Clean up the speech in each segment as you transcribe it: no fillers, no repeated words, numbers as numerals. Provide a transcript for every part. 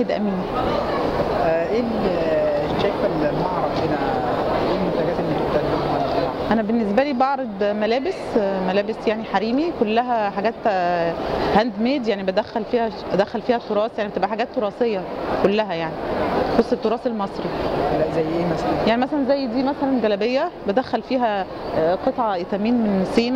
ناهد امين. ايه شايفه المعرض هنا؟ ايه المنتجات اللي بتقدموها؟ انا بالنسبه لي بعرض ملابس يعني حريمي، كلها حاجات هاند ميد، يعني بدخل فيها تراث، يعني بتبقى حاجات تراثيه كلها، يعني بص التراث المصري. لا زي ايه مثلا؟ يعني مثلا زي دي مثلا جلابيه بدخل فيها قطعه ايتامين من سينا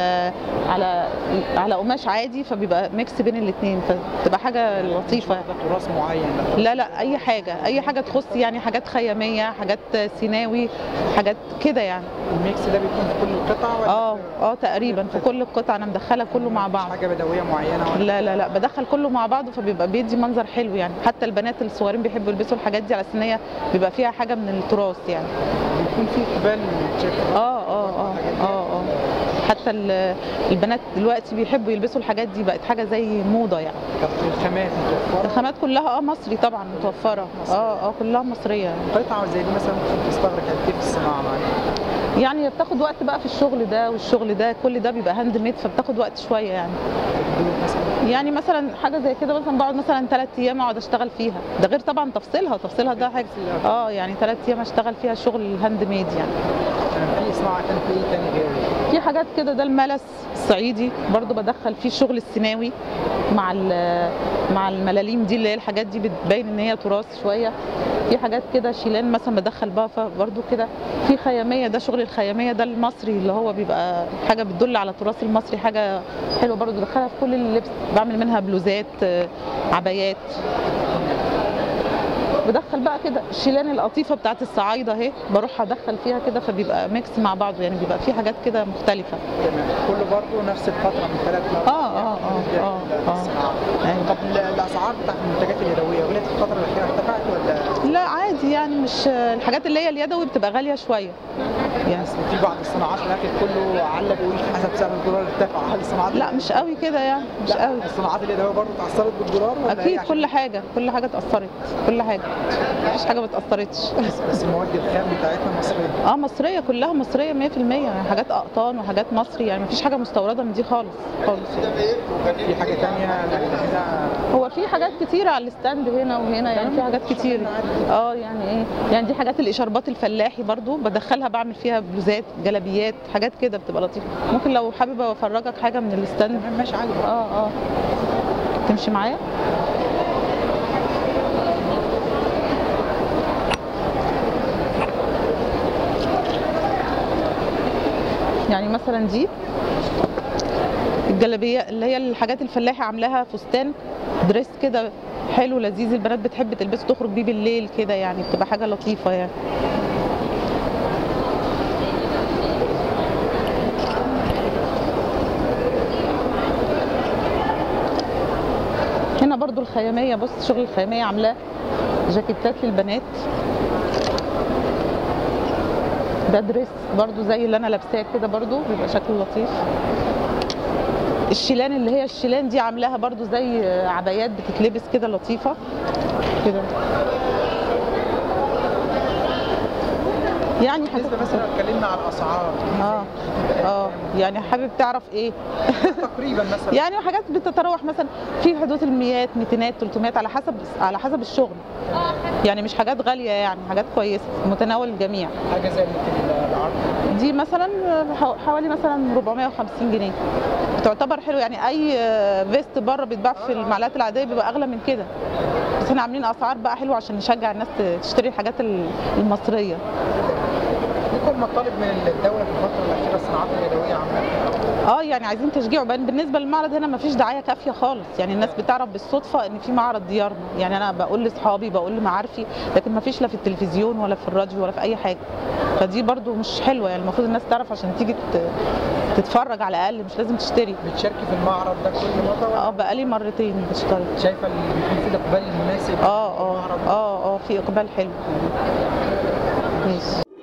على قماش عادي، فبيبقى ميكس بين الاثنين، فتبقى حاجه لطيفه. ده تراث معين؟ لا اي حاجه تخص، يعني حاجات خياميه، حاجات سيناوي، حاجات كده يعني. الميكس ده بيكون في كل القطع ولا؟ تقريبا في كل القطع، انا مدخله كله مع بعض. حاجه بدويه معينه ولا؟ لا بدخل كله مع بعضه، فبيبقى بيدي منظر حلو يعني. حتى البنات الصغيرين بيحبوا يلبسوا الحاجات دي على اساس ان هي بيبقى فيها حاجه من التراث يعني. بيكون في اقبال حتى البنات دلوقتي بيحبوا يلبسوا الحاجات دي، بقت حاجه زي موضه يعني. طب الخامات متوفره؟ الخامات كلها مصري طبعا، متوفره. كلها مصريه يعني. قطعه زي دي مثلا ممكن تستغرق قد ايه في الصناعه معاك؟ يعني بتاخد وقت بقى في الشغل ده والشغل ده، كل ده بيبقى هاند ميد، فبتاخد وقت شويه يعني. يعني مثلا حاجه زي كده مثلا بقعد مثلا 3 ايام اقعد اشتغل فيها، ده غير طبعا تفصيلها ده حاجه. يعني 3 ايام اشتغل فيها شغل الهاند ميد يعني. في صناعه كان في ايه تاني غير؟ في حاجات كده، ده الملس الصعيدي برضو بدخل فيه الشغل السيناوي مع الملاليم دي، اللي هي الحاجات دي بتبين ان هي تراث شويه. في حاجات كده شيلان مثلا بدخل بقى برضو كده. في خياميه، ده شغل الخياميه ده المصري، اللي هو بيبقى حاجه بتدل على التراث المصري، حاجه حلوه برضو بدخلها في كل اللبس، بعمل منها بلوزات، عبايات. بدخل بقى كده الشيلان القطيفه بتاعت الصعايده اهي، بروح ادخل فيها كده، فبيبقى ميكس مع بعضه يعني، بيبقى في حاجات كده مختلفه. تمام. كله برضه نفس الفتره من 3 طب الاسعار بتاعت المنتجات اليدويه غلت في الفتره الاخيره، ارتفعت ولا؟ لا عادي يعني، مش الحاجات اللي هي اليدوي بتبقى غاليه شويه يعني. في بعض الصناعات الاكل كله علق بيقول حسب سعر الدولار ارتفع، هل الصناعات؟ لا مش قوي كده يعني، مش قوي. الصناعات اليدويه برضه اتاثرت بالدولار ولا؟ اكيد كل حاجه اتاثرت، كل حاجه، مفيش حاجه ما اتاثرتش. بس المواد الخام بتاعتنا مصريه؟ مصريه، كلها مصريه 100%، يعني حاجات اقطان وحاجات مصري، يعني مفيش حاجه مستورده من دي خالص. في حاجه ثانيه هنا؟ هو في حاجات كتيره على الستاند هنا وهنا، يعني في حاجات كتير. يعني ايه، يعني دي حاجات الاشاربات الفلاحي برضو بدخلها، بعمل فيها بلوزات، جلابيات، حاجات كده بتبقى لطيفه. ممكن لو حابب افرجك حاجه من الستاند. ماشي عادي. تمشي معايا. يعني مثلا دي الجلابيه اللي هي الحاجات الفلاحي عاملاها فستان دريس كده حلو لذيذ، البنات بتحب تلبسه تخرج بيه بالليل كده، يعني بتبقى حاجه لطيفه يعني. هنا برضو الخياميه، بص شغل الخياميه عاملاه جاكيتات للبنات، ده دريس برضو زي اللي انا لابساه كده، برضو بيبقى شكله لطيف. الشيلان اللي هي الشيلان دي عاملاها برضو زي عبايات بتتلبس كده لطيفه كده يعني. بالنسبه مثلا اتكلمنا على الاسعار، يعني حابب تعرف ايه؟ تقريبا مثلا يعني حاجات بتتراوح مثلا في حدود الميات، 200 300 على حسب الشغل يعني، مش حاجات غاليه يعني، حاجات كويسه متناول الجميع. حاجه زي العرض دي مثلا حوالي مثلا 450 جنيه، تعتبر حلو يعني. اي فيست بره بيتباع في المحلات العاديه بيبقى اغلى من كده، بس احنا عاملين اسعار بقى حلوه عشان نشجع الناس تشتري الحاجات المصريه. يكون مطالب من الدوله في الفتره الاخيره الصناعات اليدويه عامه؟ يعني عايزين تشجيع. بالنسبه للمعرض هنا ما فيش دعايه كافيه خالص، يعني الناس بتعرف بالصدفه ان في معرض ديارنا، يعني انا بقول لاصحابي بقول لمعارفي، لكن ما فيش لا في التلفزيون ولا في الراديو ولا في اي حاجه، فدي برضو مش حلوه يعني. المفروض الناس تعرف عشان تيجي تتفرج على الاقل، مش لازم تشتري. بتشاركي في المعرض ده كل مره؟ بقالي مرتين بشترك. شايفه اللي بيكون فيه الاقبال المناسب؟ في اقبال حلو. ماشي.